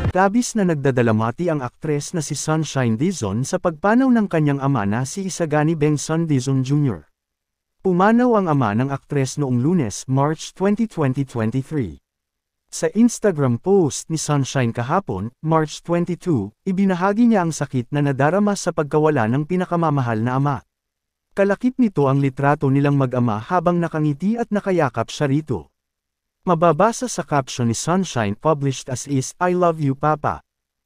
Labis na nagdadalamati ang aktres na si Sunshine Dizon sa pagpanaw ng kanyang ama na si Isagani Bengson Dizon Jr. Pumanaw ang ama ng aktres noong Lunes, March 20, 2023. Sa Instagram post ni Sunshine kahapon, March 22, ibinahagi niya ang sakit na nadarama sa pagkawala ng pinakamamahal na ama. Kalakip nito ang litrato nilang mag-ama habang nakangiti at nakayakap siya rito. Mababasa sa caption ni Sunshine published as is, "I love you Papa.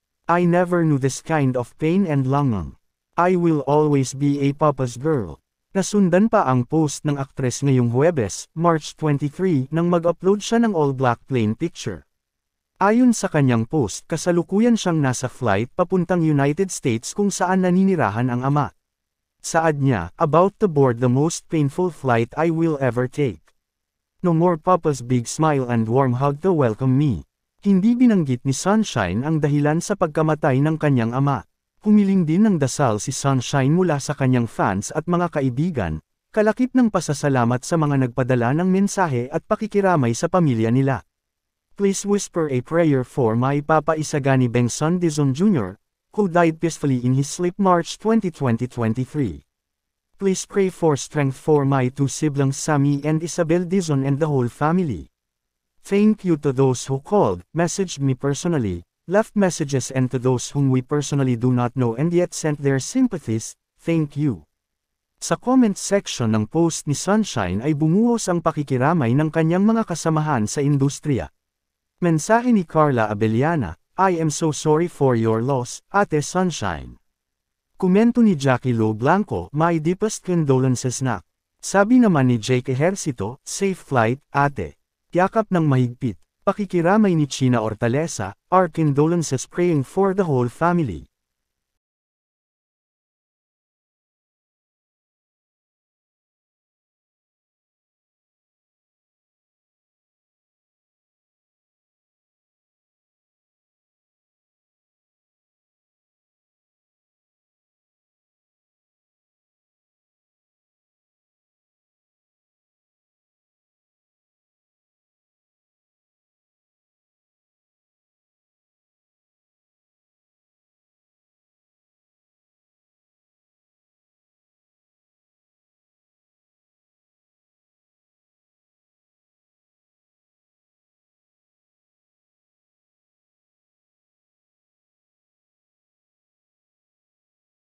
I never knew this kind of pain and longing. I will always be a Papa's girl." Nasundan pa ang post ng aktres ngayong Huwebes, March 23 nang mag-upload siya ng all-black plain picture. Ayon sa kanyang post, kasalukuyan siyang nasa flight papuntang United States kung saan naninirahan ang ama. Saad niya, "About to board the most painful flight I will ever take. No more Papa's big smile and warm hug to welcome me." Hindi binanggit ni Sunshine ang dahilan sa pagkamatay ng kanyang ama. Humiling din ng dasal si Sunshine mula sa kanyang fans at mga kaibigan, kalakip ng pasasalamat sa mga nagpadala ng mensahe at pakikiramay sa pamilya nila. "Please whisper a prayer for my Papa Isagani Bengson Dizon Jr., who died peacefully in his sleep March 20, 2023. Please pray for strength for my two siblings Sammy and Isabel Dizon and the whole family. Thank you to those who called, messaged me personally, left messages and to those whom we personally do not know and yet sent their sympathies, thank you." Sa comment section ng post ni Sunshine ay bumuhos ang pakikiramay ng kanyang mga kasamahan sa industriya. Mensahe ni Carla Abellana, "I am so sorry for your loss, Ate Sunshine." Komento ni Jackie Lo Blanco, "My deepest condolences nak." Sabi naman ni Jake Ejercito, "Safe flight, ate." Yakap ng mahigpit. Pakikiramay ni China Hortaleza, "Our condolences praying for the whole family."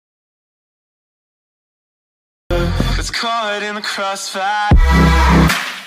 It's caught in the crossfire.